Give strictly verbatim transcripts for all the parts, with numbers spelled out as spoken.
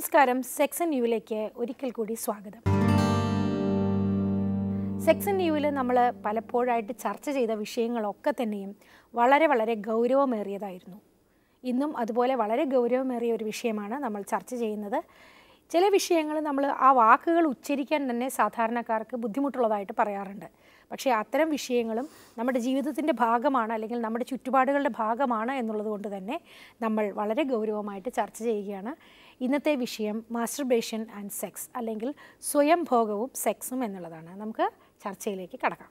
നമസ്കാരം, sex and ന്യൂവിലേക്ക് ഒരിക്കൽ കൂടി സ്വാഗതം. സെക്സ് ആൻഡ് ന്യൂവിൽ നമ്മൾ പലപ്പോഴായിട്ട് ചർച്ച ചെയ്ത വിഷയങ്ങളൊക്കെ തന്നെയും വളരെ വളരെ ഗൗരവമേറിയതായിരുന്നു. ഇന്നും അതുപോലെ വളരെ ഗൗരവമേറിയ ഒരു വിഷയമാണ് നമ്മൾ ചർച്ച ചെയ്യുന്നത്. ചില വിഷയങ്ങൾ നമ്മൾ ആ വാക്കുകൾ ഉച്ചരിക്കാൻ തന്നെ സാധാരണക്കാർക്ക് ബുദ്ധിമുട്ടുള്ളതായിട്ട് പറയാറുണ്ട്. പക്ഷേ അത്തരം വിഷയങ്ങളും നമ്മുടെ ജീവിതത്തിൻ്റെ ഭാഗമാണ്, അല്ലെങ്കിൽ നമ്മുടെ ചുറ്റുപാടുകളുടെ ഭാഗമാണ് എന്നുള്ളത് കൊണ്ട് തന്നെ നമ്മൾ വളരെ ഗൗരവമായിട്ട് ചർച്ച ചെയ്യുകയാണ്. ഇന്നത്തെ വിഷയം മാസ്റ്റർബേഷൻ ആൻഡ് സെക്സ്, അല്ലെങ്കിൽ സ്വയം ഭോഗവും സെക്സും എന്നുള്ളതാണ്. നമുക്ക് ചർച്ചയിലേക്ക് കടക്കാം.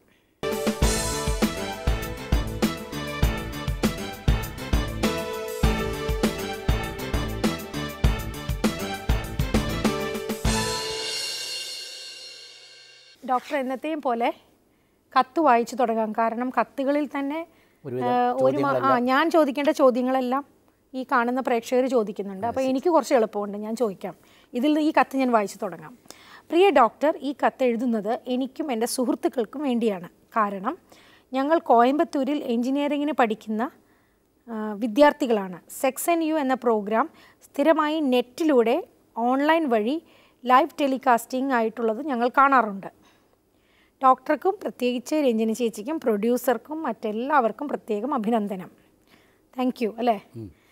ഡോക്ടർ, എന്നത്തെയും പോലെ കത്ത് വായിച്ചു തുടങ്ങാം. കാരണം കത്തുകളിൽ തന്നെ ഒരു ആ ഞാൻ ചോദിക്കേണ്ട ചോദ്യങ്ങളെല്ലാം ഈ കാണുന്ന പ്രേക്ഷകർ ചോദിക്കുന്നുണ്ട്. അപ്പോൾ എനിക്ക് കുറച്ച് എളുപ്പമുണ്ട്, ഞാൻ ചോദിക്കാം. ഇതിൽ ഈ കത്ത് ഞാൻ വായിച്ചു തുടങ്ങാം. പ്രിയ ഡോക്ടർ, ഈ കത്ത് എഴുതുന്നത് എനിക്കും എൻ്റെ സുഹൃത്തുക്കൾക്കും വേണ്ടിയാണ്. കാരണം ഞങ്ങൾ കോയമ്പത്തൂരിൽ എൻജിനീയറിങ്ങിന് പഠിക്കുന്ന വിദ്യാർത്ഥികളാണ്. സെക്സ് ആൻഡ് യു എന്ന പ്രോഗ്രാം സ്ഥിരമായി നെറ്റിലൂടെ ഓൺലൈൻ വഴി ലൈവ് ടെലികാസ്റ്റിംഗ് ആയിട്ടുള്ളത് ഞങ്ങൾ കാണാറുണ്ട്. ഡോക്ടർക്കും പ്രത്യേകിച്ച് രഞ്ജിനി ചേച്ചിക്കും പ്രൊഡ്യൂസർക്കും മറ്റെല്ലാവർക്കും പ്രത്യേകം അഭിനന്ദനം. Thank you. അല്ലേ,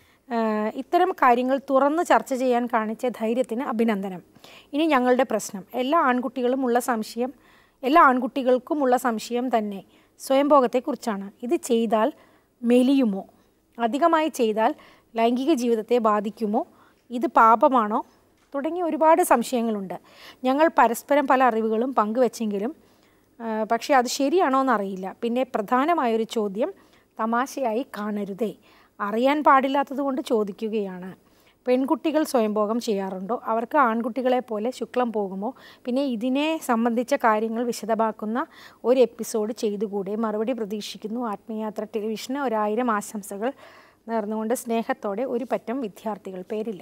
ഇത്തരം കാര്യങ്ങൾ തുറന്ന് ചർച്ച ചെയ്യാൻ കാണിച്ച ധൈര്യത്തിന് അഭിനന്ദനം. ഇനി ഞങ്ങളുടെ പ്രശ്നം, എല്ലാ ആൺകുട്ടികളും ഉള്ള സംശയം എല്ലാ ആൺകുട്ടികൾക്കുമുള്ള സംശയം തന്നെ സ്വയംഭോഗത്തെക്കുറിച്ചാണ്. ഇത് ചെയ്താൽ മെലിയുമോ? അധികമായി ചെയ്താൽ ലൈംഗിക ജീവിതത്തെ ബാധിക്കുമോ? ഇത് പാപമാണോ? തുടങ്ങിയ ഒരുപാട് സംശയങ്ങളുണ്ട്. ഞങ്ങൾ പരസ്പരം പല അറിവുകളും പങ്കുവെച്ചെങ്കിലും പക്ഷേ അത് ശരിയാണോ എന്നറിയില്ല. പിന്നെ പ്രധാനമായൊരു ചോദ്യം തമാശയായി കാണരുതേ, അറിയാൻ പാടില്ലാത്തത് കൊണ്ട് ചോദിക്കുകയാണ്. പെൺകുട്ടികൾ സ്വയംഭോഗം ചെയ്യാറുണ്ടോ? അവർക്ക് ആൺകുട്ടികളെ പോലെ ശുക്ലം പോകുമോ? പിന്നെ ഇതിനെ സംബന്ധിച്ച കാര്യങ്ങൾ വിശദമാക്കുന്ന ഒരു എപ്പിസോഡ് ചെയ്തുകൂടെ? മറുപടി പ്രതീക്ഷിക്കുന്നു. ആത്മീയാത്ര ടെലിവിഷന് ഒരായിരം ആശംസകൾ നേർന്നുകൊണ്ട് സ്നേഹത്തോടെ ഒരു പറ്റം വിദ്യാർത്ഥികൾ. പേരില്ല.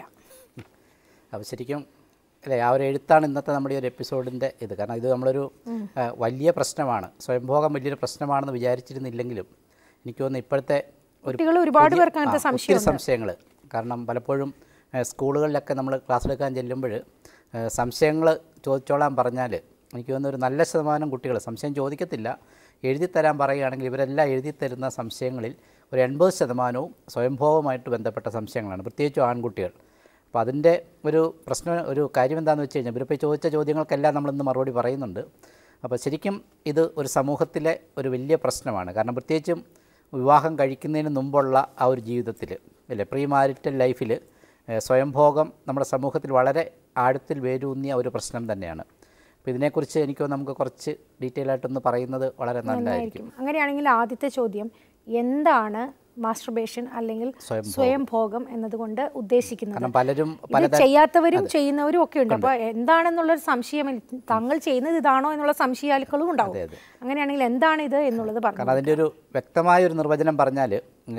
അപ്പോൾ ശരിക്കും അല്ലേ, ആ ഒരു എഴുത്താണ് ഇന്നത്തെ നമ്മുടെ ഈ ഒരു എപ്പിസോഡിൻ്റെ ഇത്. കാരണം ഇത് നമ്മളൊരു വലിയ പ്രശ്നമാണ്, സ്വയംഭോഗം വലിയൊരു പ്രശ്നമാണെന്ന് വിചാരിച്ചിരുന്നില്ലെങ്കിലും എനിക്ക് തോന്നുന്നു ഇപ്പോഴത്തെ ഒരു ഒരുപാട് പേർക്ക് ഒത്തിരി സംശയങ്ങൾ. കാരണം പലപ്പോഴും സ്കൂളുകളിലൊക്കെ നമ്മൾ ക്ലാസ് എടുക്കാൻ ചെല്ലുമ്പോൾ സംശയങ്ങൾ ചോദിച്ചോളാൻ പറഞ്ഞാൽ എനിക്ക് തോന്നുന്ന ഒരു നല്ല ശതമാനം കുട്ടികൾ സംശയം ചോദിക്കത്തില്ല. എഴുതിത്തരാൻ പറയുകയാണെങ്കിൽ ഇവരെല്ലാം എഴുതിത്തരുന്ന സംശയങ്ങളിൽ ഒരു എൺപത് ശതമാനവും സ്വയംഭോഗവുമായിട്ട് ബന്ധപ്പെട്ട സംശയങ്ങളാണ്, പ്രത്യേകിച്ചും ആൺകുട്ടികൾ. അപ്പോൾ അതിൻ്റെ ഒരു പ്രശ്നം ഒരു കാര്യം എന്താണെന്ന് വെച്ച് കഴിഞ്ഞാൽ ഇവരിപ്പോൾ ചോദിച്ച ചോദ്യങ്ങൾക്കെല്ലാം നമ്മളിന്ന് മറുപടി പറയുന്നുണ്ട്. അപ്പോൾ ശരിക്കും ഇത് ഒരു സമൂഹത്തിലെ ഒരു വലിയ പ്രശ്നമാണ്. കാരണം പ്രത്യേകിച്ചും വിവാഹം കഴിക്കുന്നതിന് മുമ്പുള്ള ആ ഒരു ജീവിതത്തിൽ അല്ലേ, പ്രീ മാരിറ്റൽ ലൈഫിൽ സ്വയംഭോഗം നമ്മുടെ സമൂഹത്തിൽ വളരെ ആഴത്തിൽ വേരൂന്നിയ ഒരു പ്രശ്നം തന്നെയാണ്. അപ്പോൾ ഇതിനെക്കുറിച്ച് എനിക്ക് നമുക്ക് കുറച്ച് ഡീറ്റെയിൽ ആയിട്ടൊന്ന് പറയുന്നത് വളരെ നല്ലതായിരിക്കും. അങ്ങനെയാണെങ്കിൽ ആദ്യത്തെ ചോദ്യം, എന്താണ് മാസ്റ്റർബേഷൻ അല്ലെങ്കിൽ സ്വയംഭോഗം എന്നതുകൊണ്ട് ഉദ്ദേശിക്കുന്നത്? പലരും ചെയ്യാത്തവരും ചെയ്യുന്നവരും ഒക്കെ ഉണ്ട്. അപ്പോൾ എന്താണെന്നുള്ളൊരു സംശയം, തങ്ങൾ ചെയ്യുന്നത് ഇതാണോ എന്നുള്ള സംശയാലുക്കളും ഉണ്ടാവും. അങ്ങനെയാണെങ്കിൽ എന്താണ് ഇത് എന്നുള്ളത് പറഞ്ഞു. കാരണം അതിൻ്റെ ഒരു വ്യക്തമായൊരു നിർവചനം പറഞ്ഞാൽ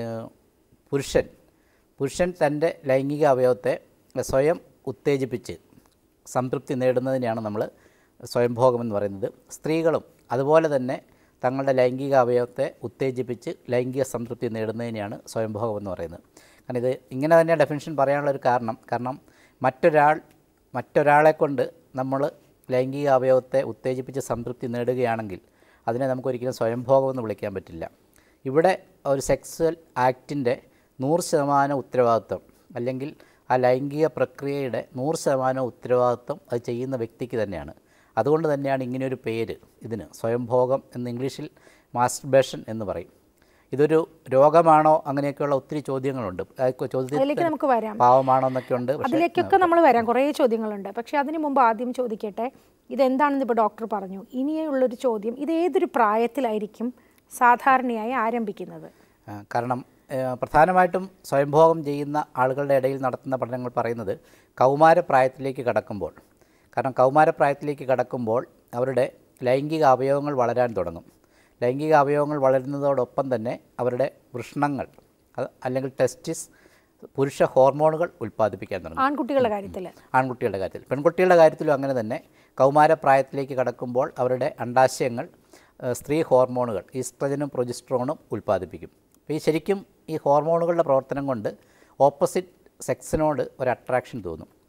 പുരുഷൻ പുരുഷൻ തൻ്റെ ലൈംഗിക അവയവത്തെ സ്വയം ഉത്തേജിപ്പിച്ച് സംതൃപ്തി നേടുന്നതിനെയാണ് നമ്മൾ സ്വയംഭോഗം എന്ന് പറയുന്നത്. സ്ത്രീകളും അതുപോലെ തന്നെ തങ്ങളുടെ ലൈംഗിക അവയവത്തെ ഉത്തേജിപ്പിച്ച് ലൈംഗിക സംതൃപ്തി നേടുന്നതിനെയാണ് സ്വയംഭോഗം എന്ന് പറയുന്നത്. കാരണം ഇത് ഇങ്ങനെ തന്നെ ഡെഫിനിഷൻ പറയാനുള്ളൊരു കാരണം കാരണം മറ്റൊരാൾ മറ്റൊരാളെ കൊണ്ട് നമ്മൾ ലൈംഗിക അവയവത്തെ ഉത്തേജിപ്പിച്ച് സംതൃപ്തി നേടുകയാണെങ്കിൽ അതിനെ നമുക്കൊരിക്കലും സ്വയംഭോഗം എന്ന് വിളിക്കാൻ പറ്റില്ല. ഇവിടെ ഒരു സെക്സ്വൽ ആക്ടിൻ്റെ നൂറ് ശതമാനം ഉത്തരവാദിത്വം, അല്ലെങ്കിൽ ആ ലൈംഗിക പ്രക്രിയയുടെ നൂറ് ശതമാനം ഉത്തരവാദിത്വം അത് ചെയ്യുന്ന വ്യക്തിക്ക് തന്നെയാണ്. അതുകൊണ്ട് തന്നെയാണ് ഇങ്ങനെയൊരു പേര് ഇതിന്, സ്വയംഭോഗം എന്ന് ഇംഗ്ലീഷിൽ മാസ്റ്റർബേഷൻ എന്ന് പറയും. ഇതൊരു രോഗമാണോ? അങ്ങനെയൊക്കെയുള്ള ഒത്തിരി ചോദ്യങ്ങളുണ്ട്. ചോദ്യത്തിലേക്ക് നമുക്ക് വരാം, പാവമാണോ എന്നൊക്കെ ഉണ്ട്, അതിലേക്കൊക്കെ നമ്മൾ വരാം. കുറേ ചോദ്യങ്ങളുണ്ട്. പക്ഷേ അതിന് മുമ്പ് ആദ്യം ചോദിക്കട്ടെ, ഇതെന്താണെന്ന് ഇപ്പോൾ ഡോക്ടർ പറഞ്ഞു. ഇനിയുള്ളൊരു ചോദ്യം, ഇത് ഏതൊരു പ്രായത്തിലായിരിക്കും സാധാരണയായി ആരംഭിക്കുന്നത്? കാരണം പ്രധാനമായിട്ടും സ്വയംഭോഗം ചെയ്യുന്ന ആളുകളുടെ ഇടയിൽ നടത്തുന്ന പഠനങ്ങൾ പറയുന്നത് കൗമാരപ്രായത്തിലേക്ക് കടക്കുമ്പോൾ. കാരണം കൗമാരപ്രായത്തിലേക്ക് കടക്കുമ്പോൾ അവരുടെ ലൈംഗിക അവയവങ്ങൾ വളരാൻ തുടങ്ങും. ലൈംഗിക അവയവങ്ങൾ വളരുന്നതോടൊപ്പം തന്നെ അവരുടെ വൃഷ്ണങ്ങൾ അല്ലെങ്കിൽ ടെസ്റ്റിസ് പുരുഷ ഹോർമോണുകൾ ഉൽപ്പാദിപ്പിക്കാൻ തുടങ്ങും. ആൺകുട്ടികളുടെ കാര്യത്തിൽ ആൺകുട്ടികളുടെ കാര്യത്തിൽ പെൺകുട്ടികളുടെ കാര്യത്തിലും അങ്ങനെ തന്നെ കൗമാരപ്രായത്തിലേക്ക് കടക്കുമ്പോൾ അവരുടെ അണ്ടാശയങ്ങൾ സ്ത്രീ ഹോർമോണുകൾ ഈസ്ട്രജനും പ്രൊജസ്ട്രോണും ഉൽപ്പാദിപ്പിക്കും. അപ്പോൾ ഈ ശരിക്കും ഈ ഹോർമോണുകളുടെ പ്രവർത്തനം കൊണ്ട് ഓപ്പോസിറ്റ് സെക്സിനോട് ഒരു അട്രാക്ഷൻ തോന്നും.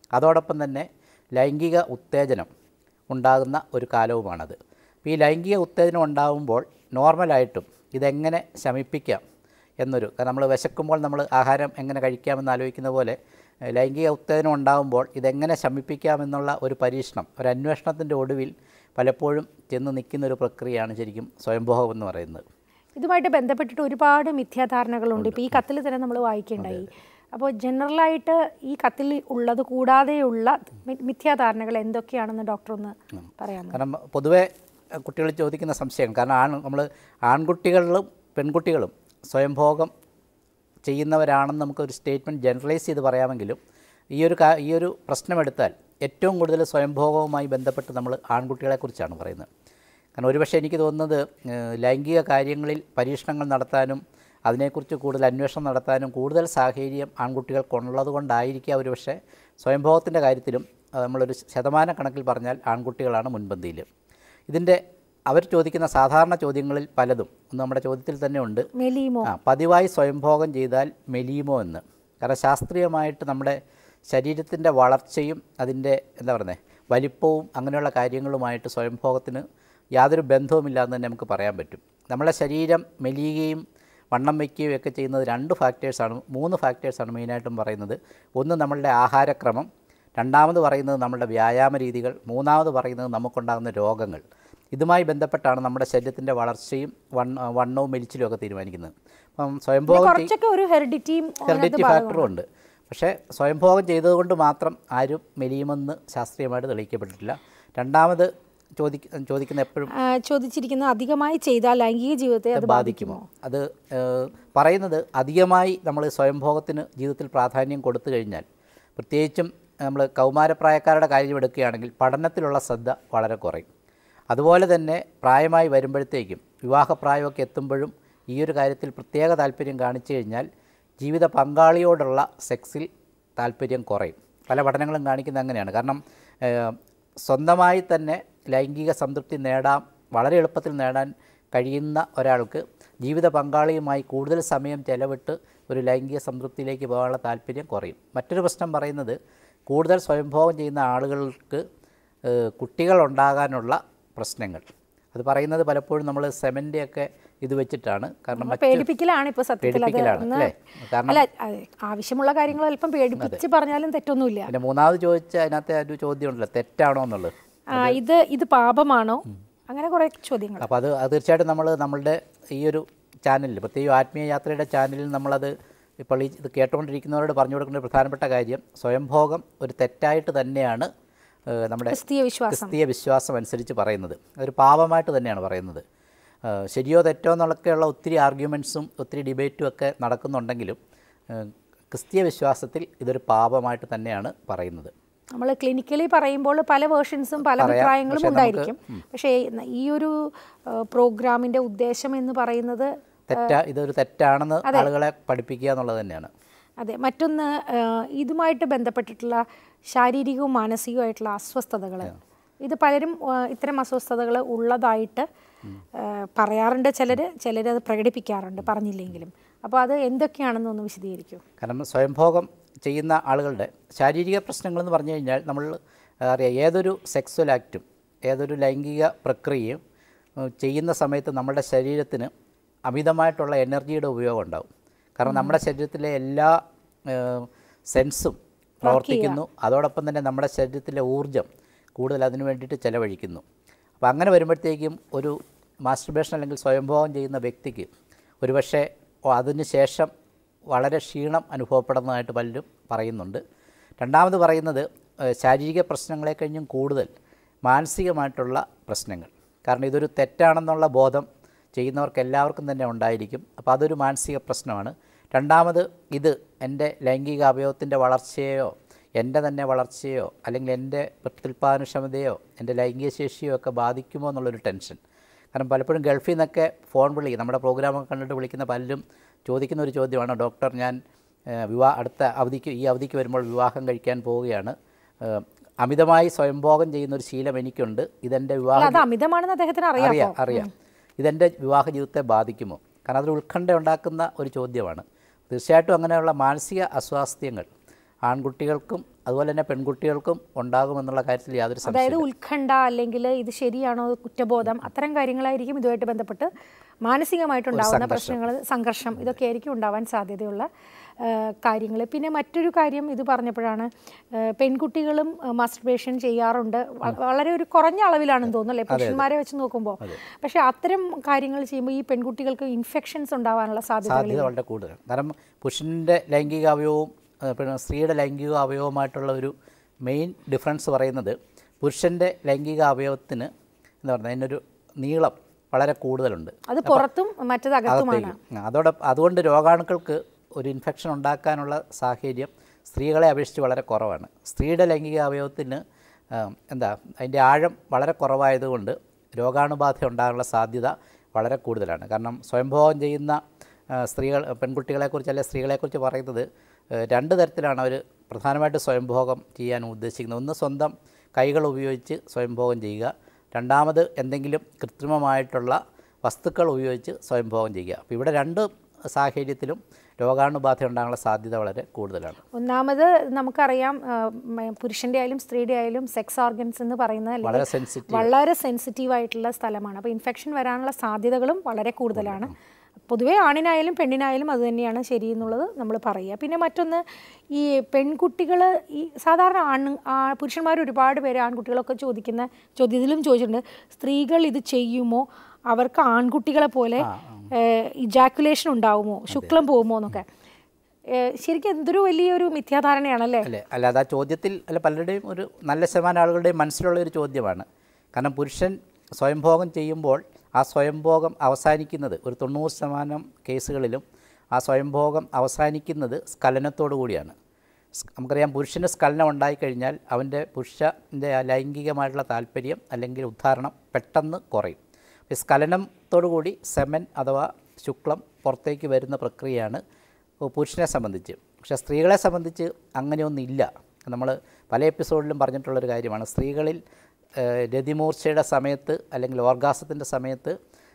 അതോടൊപ്പം തന്നെ ലൈംഗിക ഉത്തേജനം ഉണ്ടാകുന്ന ഒരു കാലവുമാണത്. അപ്പോൾ ഈ ലൈംഗിക ഉത്തേജനം ഉണ്ടാകുമ്പോൾ നോർമലായിട്ടും ഇതെങ്ങനെ ശമിപ്പിക്കാം എന്നൊരു, കാരണം നമ്മൾ വിശക്കുമ്പോൾ നമ്മൾ ആഹാരം എങ്ങനെ കഴിക്കാമെന്ന് ആലോചിക്കുന്ന പോലെ ലൈംഗിക ഉത്തേജനം ഉണ്ടാകുമ്പോൾ ഇതെങ്ങനെ ശമിപ്പിക്കാമെന്നുള്ള ഒരു പരീക്ഷണം, ഒരു അന്വേഷണത്തിൻ്റെ ഒടുവിൽ പലപ്പോഴും ചെന്ന് നിൽക്കുന്നൊരു പ്രക്രിയയാണ് ശരിക്കും സ്വയംഭോഗം എന്ന് പറയുന്നത്. ഇതുമായിട്ട് ബന്ധപ്പെട്ടിട്ട് ഒരുപാട് മിഥ്യാധാരണകളുണ്ട്. ഇപ്പോൾ ഈ കത്തിൽ തന്നെ നമ്മൾ വായിക്കേണ്ടായി. അപ്പോൾ ജനറലായിട്ട് ഈ കത്തിൽ ഉള്ളത് കൂടാതെയുള്ള മിഥ്യാധാരണകൾ എന്തൊക്കെയാണെന്ന് ഡോക്ടർ ഒന്ന് പറയാമോ? കാരണം പൊതുവേ കുട്ടികൾ ചോദിക്കുന്ന സംശയം, കാരണം ആൺ നമ്മൾ ആൺകുട്ടികളിലും പെൺകുട്ടികളും സ്വയംഭോഗം ചെയ്യുന്നവരാണെന്ന് നമുക്കൊരു സ്റ്റേറ്റ്മെൻറ്റ് ജനറലൈസ് ചെയ്ത് പറയാമെങ്കിലും ഈ ഒരു കാ ഈ ഒരു പ്രശ്നമെടുത്താൽ ഏറ്റവും കൂടുതൽ സ്വയംഭോഗവുമായി ബന്ധപ്പെട്ട് നമ്മൾ ആൺകുട്ടികളെക്കുറിച്ചാണ് പറയുന്നത്. കാരണം ഒരുപക്ഷെ എനിക്ക് തോന്നുന്നത് ലൈംഗിക കാര്യങ്ങളിൽ പരീക്ഷണങ്ങൾ നടത്താനും അതിനെക്കുറിച്ച് കൂടുതൽ അന്വേഷണം നടത്താനും കൂടുതൽ സാഹചര്യം ആൺകുട്ടികൾക്കുള്ളത് കൊണ്ടായിരിക്കുക ഒരുപക്ഷെ സ്വയംഭോഗത്തിൻ്റെ കാര്യത്തിലും നമ്മളൊരു ശതമാന കണക്കിൽ പറഞ്ഞാൽ ആൺകുട്ടികളാണ് മുൻപന്തിയിൽ. ഇതിൻ്റെ അവർ ചോദിക്കുന്ന സാധാരണ ചോദ്യങ്ങളിൽ പലതും നമ്മുടെ ചോദ്യത്തിൽ തന്നെ ഉണ്ട്. മെലീമോ? ആ പതിവായി സ്വയംഭോഗം ചെയ്താൽ മെലീമോ എന്ന്. കാരണം ശാസ്ത്രീയമായിട്ട് നമ്മുടെ ശരീരത്തിൻ്റെ വളർച്ചയും അതിൻ്റെ എന്താ പറയുന്നത് വലിപ്പവും അങ്ങനെയുള്ള കാര്യങ്ങളുമായിട്ട് സ്വയംഭോഗത്തിന് യാതൊരു ബന്ധവുമില്ലാന്ന് തന്നെ നമുക്ക് പറയാൻ പറ്റും. നമ്മളെ ശരീരം മെലിയുകയും വണ്ണം വയ്ക്കുകയും ഒക്കെ ചെയ്യുന്നത് രണ്ട് ഫാക്ടേഴ്സാണ്, മൂന്ന് ഫാക്ടേഴ്സാണ് മെയിനായിട്ടും പറയുന്നത്. ഒന്ന് നമ്മളുടെ ആഹാരക്രമം, രണ്ടാമത് പറയുന്നത് നമ്മളുടെ വ്യായാമ രീതികൾ, മൂന്നാമത് പറയുന്നത് നമുക്കുണ്ടാകുന്ന രോഗങ്ങൾ. ഇതുമായി ബന്ധപ്പെട്ടാണ് നമ്മുടെ ശരീരത്തിൻ്റെ വളർച്ചയും വണ്ണ വണ്ണവും മെലിച്ചിലും ഒക്കെ തീരുമാനിക്കുന്നത്. അപ്പം സ്വയംഭോഗം ഹെറിഡിറ്റി ഫാക്ടറും ഉണ്ട്. പക്ഷേ സ്വയംഭോഗം ചെയ്തതുകൊണ്ട് മാത്രം ആരും മെലിയുമെന്ന് ശാസ്ത്രീയമായിട്ട് തെളിയിക്കപ്പെട്ടിട്ടില്ല. രണ്ടാമത് ചോദി ചോദിക്കുന്ന എപ്പോഴും ചോദിച്ചിരിക്കുന്നത് അധികമായി ചെയ്താൽ ലൈംഗിക ജീവിതത്തെ അത് ബാധിക്കുമോ? അത് പറയുന്നത് അധികമായി നമ്മൾ സ്വയംഭോഗത്തിന് ജീവിതത്തിൽ പ്രാധാന്യം കൊടുത്തു കഴിഞ്ഞാൽ, പ്രത്യേകിച്ചും നമ്മൾ കൗമാരപ്രായക്കാരുടെ കാര്യം എടുക്കുകയാണെങ്കിൽ പഠനത്തിലുള്ള ശ്രദ്ധ വളരെ കുറയും. അതുപോലെ തന്നെ പ്രായമായി വരുമ്പോഴത്തേക്കും വിവാഹപ്രായമൊക്കെ എത്തുമ്പോഴും ഈ ഒരു കാര്യത്തിൽ പ്രത്യേക താല്പര്യം കാണിച്ചു കഴിഞ്ഞാൽ ജീവിത പങ്കാളിയോടുള്ള സെക്സിൽ താല്പര്യം കുറയും. പല പഠനങ്ങളും കാണിക്കുന്നത് അങ്ങനെയാണ്. കാരണം സ്വന്തമായി തന്നെ ലൈംഗിക സംതൃപ്തി നേടാൻ വളരെ എളുപ്പത്തിൽ നേടാൻ കഴിയുന്ന ഒരാൾക്ക് ജീവിത പങ്കാളിയുമായി കൂടുതൽ സമയം ചെലവിട്ട് ഒരു ലൈംഗിക സംതൃപ്തിയിലേക്ക് പോകാനുള്ള താല്പര്യം കുറയും. മറ്റൊരു പ്രശ്നം പറയുന്നത് കൂടുതൽ സ്വയംഭോഗം ചെയ്യുന്ന ആളുകൾക്ക് കുട്ടികളുണ്ടാകാനുള്ള പ്രശ്നങ്ങൾ. അത് പറയുന്നത് പലപ്പോഴും നമ്മൾ സെമൻ്റെയൊക്കെ ഇത് വെച്ചിട്ടാണ്. കാരണം പേടിപ്പിക്കലാണ് ഇപ്പോൾ സത്യത്തിൽ. കാരണം ആവശ്യമുള്ള കാര്യങ്ങൾ അല്പം പേടിപ്പിച്ച് പറഞ്ഞാലും തെറ്റൊന്നുമില്ല. പിന്നെ മൂന്നാമത് ചോദിച്ച അതിനകത്തെ ഒരു ചോദ്യം ഉണ്ടല്ലോ, തെറ്റാണോ എന്നുള്ളത്. ഇത് ഇത് പാപമാണോ, അങ്ങനെ കുറേ ചോദ്യങ്ങൾ. അപ്പോൾ അത് അത് തീർച്ചയായിട്ടും നമ്മൾ നമ്മളുടെ ഈ ഒരു ചാനലിൽ, പ്രത്യേകിച്ച് ആത്മീയ യാത്രയുടെ ചാനലിൽ നമ്മളത് ഇപ്പോൾ ഈ ഇത് കേട്ടുകൊണ്ടിരിക്കുന്നവരോട് പറഞ്ഞു കൊടുക്കേണ്ട പ്രധാനപ്പെട്ട കാര്യം, സ്വയംഭോഗം ഒരു തെറ്റായിട്ട് തന്നെയാണ് നമ്മുടെ ക്രിസ്തീയ വിശ്വാസം ക്രിസ്തീയ വിശ്വാസം അനുസരിച്ച് പറയുന്നത്. ഒരു പാപമായിട്ട് തന്നെയാണ് പറയുന്നത്. ശരിയോ തെറ്റോ എന്നൊക്കെയുള്ള ഒത്തിരി ആർഗ്യുമെൻറ്റ്സും ഒത്തിരി ഡിബേറ്റും ഒക്കെ നടക്കുന്നുണ്ടെങ്കിലും ക്രിസ്തീയ വിശ്വാസത്തിൽ ഇതൊരു പാപമായിട്ട് തന്നെയാണ് പറയുന്നത്. നമ്മൾ ക്ലിനിക്കലി പറയുമ്പോൾ പല വേർഷൻസും പല അഭിപ്രായങ്ങളും ഉണ്ടായിരിക്കും. പക്ഷേ ഈ ഒരു പ്രോഗ്രാമിൻ്റെ ഉദ്ദേശം എന്ന് പറയുന്നത് തെറ്റാ ഇതൊരു തെറ്റാണെന്ന് ആളുകളെ പഠിപ്പിക്കുക എന്നുള്ളത് തന്നെയാണ്. അതെ. മറ്റൊന്ന്, ഇതുമായിട്ട് ബന്ധപ്പെട്ടിട്ടുള്ള ശാരീരികവും മാനസികവുമായിട്ടുള്ള അസ്വസ്ഥതകൾ, ഇത് പലരും ഇത്തരം അസ്വസ്ഥതകൾ ഉള്ളതായിട്ട് പറയാറുണ്ട്. ചിലർ ചിലരത് പ്രകടിപ്പിക്കാറുണ്ട് പറഞ്ഞില്ലെങ്കിലും. അപ്പോൾ അത് എന്തൊക്കെയാണെന്നൊന്ന് വിശദീകരിക്കും. കാരണം സ്വയംഭോഗം ചെയ്യുന്ന ആളുകളുടെ ശാരീരിക പ്രശ്നങ്ങളെന്ന് പറഞ്ഞു കഴിഞ്ഞാൽ നമ്മൾ അറിയാം, ഏതൊരു സെക്സ്വൽ ആക്റ്റും ഏതൊരു ലൈംഗിക പ്രക്രിയയും ചെയ്യുന്ന സമയത്ത് നമ്മുടെ ശരീരത്തിന് അമിതമായിട്ടുള്ള എനർജിയുടെ ഉപയോഗം ഉണ്ടാകും. കാരണം നമ്മുടെ ശരീരത്തിലെ എല്ലാ സെൻസും പ്രവർത്തിക്കുന്നു. അതോടൊപ്പം തന്നെ നമ്മുടെ ശരീരത്തിലെ ഊർജ്ജം കൂടുതൽ അതിനു വേണ്ടിയിട്ട് ചിലവഴിക്കുന്നു. അപ്പോൾ അങ്ങനെ വരുമ്പോഴത്തേക്കും ഒരു മാസ്റ്റർബേഷൻ അല്ലെങ്കിൽ സ്വയംഭോഗം ചെയ്യുന്ന വ്യക്തിക്ക് ഒരുപക്ഷെ അതിന് ശേഷം വളരെ ക്ഷീണം അനുഭവപ്പെടുന്നതായിട്ട് പലരും പറയുന്നുണ്ട്. രണ്ടാമത് പറയുന്നത് ശാരീരിക പ്രശ്നങ്ങളെ കഴിഞ്ഞും കൂടുതൽ മാനസികമായിട്ടുള്ള പ്രശ്നങ്ങൾ. കാരണം ഇതൊരു തെറ്റാണെന്നുള്ള ബോധം ചെയ്യുന്നവർക്ക് എല്ലാവർക്കും തന്നെ ഉണ്ടായിരിക്കും. അപ്പോൾ അതൊരു മാനസിക പ്രശ്നമാണ്. രണ്ടാമത് ഇത് എൻ്റെ ലൈംഗിക അവയവത്തിൻ്റെ വളർച്ചയെയോ എൻ്റെ തന്നെ വളർച്ചയോ അല്ലെങ്കിൽ എൻ്റെ പ്രത്യുൽപാദനക്ഷമതയോ എൻ്റെ ലൈംഗിക ശേഷിയോ ഒക്കെ ബാധിക്കുമോ എന്നുള്ളൊരു ടെൻഷൻ. കാരണം പലപ്പോഴും ഗൾഫിൽ നിന്നൊക്കെ ഫോൺ വിളി നമ്മുടെ പ്രോഗ്രാമൊക്കെ കണ്ടിട്ട് വിളിക്കുന്ന പലരും ചോദിക്കുന്ന ഒരു ചോദ്യമാണ്, ഡോക്ടർ ഞാൻ വിവാഹ അടുത്ത അവധിക്ക് ഈ അവധിക്ക് വരുമ്പോൾ വിവാഹം കഴിക്കാൻ പോവുകയാണ്, അമിതമായി സ്വയംഭോഗം ചെയ്യുന്നൊരു ശീലം എനിക്കുണ്ട്, ഇതെൻ്റെ വിവാഹം അമിതമാണെന്ന് അദ്ദേഹത്തിന് അറിയാം അറിയാം ഇതെൻ്റെ വിവാഹ ജീവിതത്തെ ബാധിക്കുമോ? കാരണം അതൊരു ഉത്കണ്ഠ ഉണ്ടാക്കുന്ന ഒരു ചോദ്യമാണ്. തീർച്ചയായിട്ടും അങ്ങനെയുള്ള മാനസിക അസ്വാസ്ഥ്യങ്ങൾ ആൺകുട്ടികൾക്കും അതുപോലെ തന്നെ പെൺകുട്ടികൾക്കും ഉണ്ടാകുമെന്നുള്ള കാര്യത്തിൽ യാതൊരു സംശയവും അതായത് ഉത്കണ്ഠ അല്ലെങ്കിൽ ഇത് ശരിയാണോ കുറ്റബോധം അത്തരം കാര്യങ്ങളായിരിക്കും ഇതുമായിട്ട് ബന്ധപ്പെട്ട് മാനസികമായിട്ടുണ്ടാകുന്ന പ്രശ്നങ്ങൾ, സംഘർഷം, ഇതൊക്കെ ആയിരിക്കും ഉണ്ടാവാൻ സാധ്യതയുള്ള കാര്യങ്ങൾ. പിന്നെ മറ്റൊരു കാര്യം ഇത് പറഞ്ഞപ്പോഴാണ് പെൺകുട്ടികളും മാസ്റ്റർബേഷൻ ചെയ്യാറുണ്ട്, വളരെ ഒരു കുറഞ്ഞ അളവിലാണെന്ന് തോന്നുന്നു അല്ലേ പുരുഷന്മാരെ വെച്ച് നോക്കുമ്പോൾ. പക്ഷേ അത്തരം കാര്യങ്ങൾ ചെയ്യുമ്പോൾ ഈ പെൺകുട്ടികൾക്ക് ഇൻഫെക്ഷൻസ് ഉണ്ടാവാനുള്ള സാധ്യത വളരെ കൂടുതലാണ്. കാരണം പുരുഷൻ്റെ ലൈംഗിക അവയവവും പിന്നെ സ്ത്രീയുടെ ലൈംഗിക അവയവമായിട്ടുള്ള ഒരു മെയിൻ ഡിഫറൻസ് പറയുന്നത് പുരുഷൻ്റെ ലൈംഗിക അവയവത്തിന് എന്താ പറയുക അതിനൊരു നീളം വളരെ കൂടുതലുണ്ട്, അത് പുറത്തും മറ്റത് അകത്തുമാണ്. അതോടെ അതുകൊണ്ട് രോഗാണുക്കൾക്ക് ഒരു ഇൻഫെക്ഷൻ ഉണ്ടാക്കാനുള്ള സാഹചര്യം സ്ത്രീകളെ അപേക്ഷിച്ച് വളരെ കുറവാണ്. സ്ത്രീയുടെ ലൈംഗിക അവയവത്തിന് എന്താ അതിൻ്റെ ആഴം വളരെ കുറവായതുകൊണ്ട് രോഗാണുബാധ ഉണ്ടാകാനുള്ള സാധ്യത വളരെ കൂടുതലാണ്. കാരണം സ്വയംഭോഗം ചെയ്യുന്ന സ്ത്രീകൾ പെൺകുട്ടികളെക്കുറിച്ച് അല്ലെങ്കിൽ സ്ത്രീകളെക്കുറിച്ച് പറയുന്നത് രണ്ട് തരത്തിലാണ് അവർ പ്രധാനമായിട്ട് സ്വയംഭോഗം ചെയ്യാൻ ഉദ്ദേശിക്കുന്നത്. ഒന്ന് സ്വന്തം കൈകൾ ഉപയോഗിച്ച് സ്വയംഭോഗം ചെയ്യുക, രണ്ടാമത് എന്തെങ്കിലും കൃത്രിമമായിട്ടുള്ള വസ്തുക്കൾ ഉപയോഗിച്ച് സ്വയംഭോഗം ചെയ്യുക. അപ്പോൾ ഇവിടെ രണ്ട് സാഹചര്യത്തിലും രോഗാണുബാധ ഉണ്ടാകാനുള്ള സാധ്യത വളരെ കൂടുതലാണ്. ഒന്നാമത് നമുക്കറിയാം പുരുഷൻ്റെ ആയാലും സ്ത്രീയുടെ ആയാലും സെക്സ് ഓർഗൻസ് എന്ന് പറയുന്നത് വളരെ സെൻസിറ്റീവ് വളരെ സെൻസിറ്റീവ് ആയിട്ടുള്ള സ്ഥലമാണ്. അപ്പോൾ ഇൻഫെക്ഷൻ വരാനുള്ള സാധ്യതകളും വളരെ കൂടുതലാണ്. പൊതുവേ ആണിനായാലും പെണ്ണിനായാലും അത് തന്നെയാണ് ശരി എന്നുള്ളത് നമ്മൾ പറയുക. പിന്നെ മറ്റൊന്ന്, ഈ പെൺകുട്ടികൾ ഈ സാധാരണ ആണ് പുരുഷന്മാർ ഒരുപാട് പേര് ആൺകുട്ടികളൊക്കെ ചോദിക്കുന്ന ചോദ്യത്തിലും ചോദിച്ചിട്ടുണ്ട്, സ്ത്രീകൾ ഇത് ചെയ്യുമോ അവർക്ക് ആൺകുട്ടികളെ പോലെ ഇജാക്കുലേഷൻ ഉണ്ടാവുമോ, ശുക്ലം പോകുമോ എന്നൊക്കെ. ശരിക്കും എന്തൊരു വലിയൊരു മിഥ്യാധാരണയാണല്ലേ അല്ലേ? അല്ല, അത് ആ ചോദ്യത്തിൽ അല്ല പലരുടെയും ഒരു നല്ല ശതമാനം ആളുകളുടെയും മനസ്സിലുള്ള ഒരു ചോദ്യമാണ്. കാരണം പുരുഷൻ സ്വയംഭോഗം ചെയ്യുമ്പോൾ ആ സ്വയംഭോഗം അവസാനിക്കുന്നത് ഒരു തൊണ്ണൂറ് ശതമാനം കേസുകളിലും ആ സ്വയംഭോഗം അവസാനിക്കുന്നത് സ്ഖലനത്തോടു കൂടിയാണ്. നമുക്കറിയാം പുരുഷന് സ്ഖലനം ഉണ്ടായിക്കഴിഞ്ഞാൽ അവൻ്റെ പുരുഷൻ്റെ ലൈംഗികമായിട്ടുള്ള താല്പര്യം അല്ലെങ്കിൽ ഉദ്ധാരണം പെട്ടെന്ന് കുറയും. ഈ സ്ഖലനത്തോടു കൂടി സെമൻ അഥവാ ശുക്ലം പുറത്തേക്ക് വരുന്ന പ്രക്രിയയാണ് പുരുഷനെ സംബന്ധിച്ച്. പക്ഷേ സ്ത്രീകളെ സംബന്ധിച്ച് അങ്ങനെയൊന്നുമില്ല. നമ്മൾ പല എപ്പിസോഡിലും പറഞ്ഞിട്ടുള്ളൊരു കാര്യമാണ്, സ്ത്രീകളിൽ രതിമൂർച്ചയുടെ സമയത്ത് അല്ലെങ്കിൽ ഓർഗാസത്തിൻ്റെ സമയത്ത്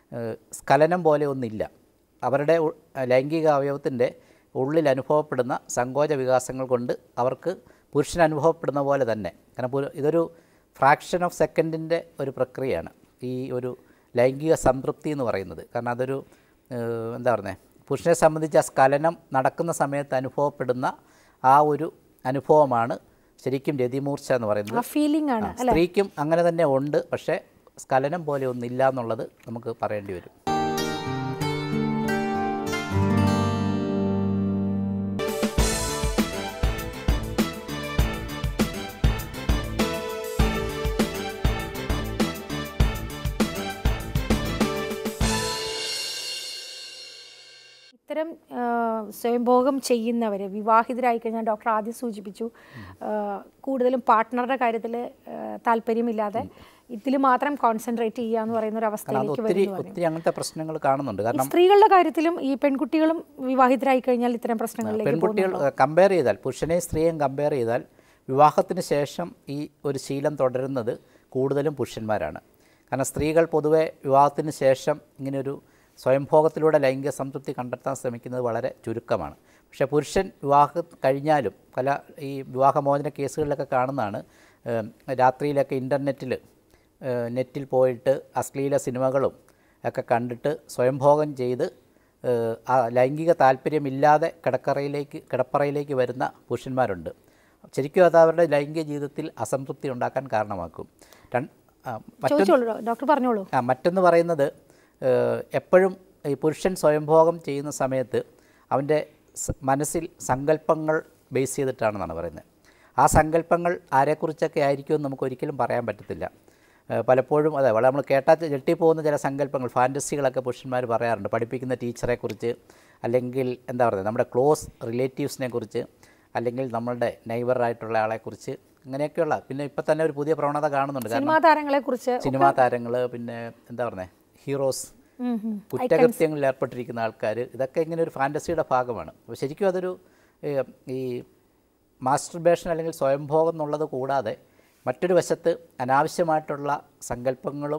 സ്ഖലനം പോലെ ഒന്നില്ല. അവരുടെ ലൈംഗിക അവയവത്തിൻ്റെ ഉള്ളിൽ അനുഭവപ്പെടുന്ന സങ്കോച വികാസങ്ങൾ കൊണ്ട് അവർക്ക് പുരുഷൻ അനുഭവപ്പെടുന്ന പോലെ തന്നെ. കാരണം ഇതൊരു ഫ്രാക്ഷൻ ഓഫ് സെക്കൻഡിൻ്റെ ഒരു പ്രക്രിയയാണ് ഈ ഒരു ലൈംഗിക സംതൃപ്തി എന്ന് പറയുന്നത്. കാരണം അതൊരു എന്താ പറയുന്നത്, പുരുഷനെ സംബന്ധിച്ച് ആ സ്ഖലനം നടക്കുന്ന സമയത്ത് അനുഭവപ്പെടുന്ന ആ ഒരു അനുഭവമാണ് ശരിക്കും രതിമൂർച്ച എന്ന് പറയുന്നത്. ഫീലിംഗ് ആണ്. സ്ത്രീക്കും അങ്ങനെ തന്നെ ഉണ്ട്, പക്ഷേ സ്ഖലനം പോലെ ഒന്നില്ല എന്നുള്ളത് നമുക്ക് പറയേണ്ടി വരും. ഇത്തരം സ്വയംഭോഗം ചെയ്യുന്നവർ വിവാഹിതരായി കഴിഞ്ഞാൽ ഡോക്ടർ ആദ്യം സൂചിപ്പിച്ചു കൂടുതലും പാർട്ട്ണറുടെ കാര്യത്തിൽ താല്പര്യമില്ലാതെ ഇതിൽ മാത്രം കോൺസെൻട്രേറ്റ് ചെയ്യുക എന്ന് പറയുന്ന ഒരു അവസ്ഥയിലേക്ക് ഒത്തിരി അങ്ങനത്തെ പ്രശ്നങ്ങൾ കാണുന്നുണ്ട്. കാരണം സ്ത്രീകളുടെ കാര്യത്തിലും ഈ പെൺകുട്ടികളും വിവാഹിതരായി കഴിഞ്ഞാൽ ഇത്തരം പ്രശ്നങ്ങളിലേക്ക് പെൺകുട്ടികൾ കമ്പയർ ചെയ്താൽ പുരുഷനെയും സ്ത്രീയെയും കമ്പയർ ചെയ്താൽ വിവാഹത്തിന് ശേഷം ഈ ഒരു ശീലം തുടരുന്നത് കൂടുതലും പുരുഷന്മാരാണ്. കാരണം സ്ത്രീകൾ പൊതുവെ വിവാഹത്തിന് ശേഷം ഇങ്ങനെയൊരു സ്വയംഭോഗത്തിലൂടെ ലൈംഗിക സംതൃപ്തി കണ്ടെത്താൻ ശ്രമിക്കുന്നത് വളരെ ചുരുക്കമാണ്. പക്ഷേ പുരുഷൻ വിവാഹം കഴിഞ്ഞാലും പല ഈ വിവാഹമോചന കേസുകളിലൊക്കെ കാണുന്നതാണ്, രാത്രിയിലൊക്കെ ഇൻ്റർനെറ്റിൽ നെറ്റിൽ പോയിട്ട് അശ്ലീല സിനിമകളും ഒക്കെ കണ്ടിട്ട് സ്വയംഭോഗം ചെയ്ത് ആ ലൈംഗിക താല്പര്യമില്ലാതെ കിടക്കറയിലേക്ക് കിടപ്പറയിലേക്ക് വരുന്ന പുരുഷന്മാരുണ്ട്. ശരിക്കും അത് അവരുടെ ലൈംഗിക ജീവിതത്തിൽ അസംതൃപ്തി ഉണ്ടാക്കാൻ കാരണമാക്കും. ഡോക്ടർ പറഞ്ഞോളൂ. ആ മറ്റൊന്ന് പറയുന്നത്, എപ്പോഴും ഈ പുരുഷൻ സ്വയംഭോഗം ചെയ്യുന്ന സമയത്ത് അവൻ്റെ മനസ്സിൽ സങ്കല്പങ്ങൾ ബേസ് ചെയ്തിട്ടാണെന്നാണ് പറയുന്നത്. ആ സങ്കല്പങ്ങൾ ആരെക്കുറിച്ചൊക്കെ ആയിരിക്കുമെന്ന് നമുക്ക് ഒരിക്കലും പറയാൻ പറ്റത്തില്ല. പലപ്പോഴും അതെ വളരെ നമ്മൾ കേട്ടാൽ ഞെട്ടിപ്പോകുന്ന ചില സങ്കല്പങ്ങൾ, ഫാൻറ്റസികളൊക്കെ പുരുഷന്മാർ പറയാറുണ്ട്. പഠിപ്പിക്കുന്ന ടീച്ചറെക്കുറിച്ച്, അല്ലെങ്കിൽ എന്താ പറയുക നമ്മുടെ ക്ലോസ് റിലേറ്റീവ്സിനെ കുറിച്ച്, അല്ലെങ്കിൽ നമ്മളുടെ നെയ്ബറായിട്ടുള്ള ആളെക്കുറിച്ച്, അങ്ങനെയൊക്കെയുള്ള. പിന്നെ ഇപ്പം തന്നെ ഒരു പുതിയ പ്രവണത കാണുന്നുണ്ട്. സിനിമാ താരങ്ങളെക്കുറിച്ച് സിനിമാ താരങ്ങൾ പിന്നെ എന്താ പറയുന്നത് ഹീറോസ്, കുറ്റകൃത്യങ്ങളിൽ ഏർപ്പെട്ടിരിക്കുന്ന ആൾക്കാർ, ഇതൊക്കെ ഇങ്ങനെ ഒരു ഫാൻറ്റസിയുടെ ഭാഗമാണ്. അപ്പോൾ ശരിക്കും അതൊരു ഈ മാസ്റ്റർബേഷൻ അല്ലെങ്കിൽ സ്വയംഭോഗം എന്നുള്ളത് കൂടാതെ മറ്റൊരു വശത്ത് അനാവശ്യമായിട്ടുള്ള സങ്കല്പങ്ങളും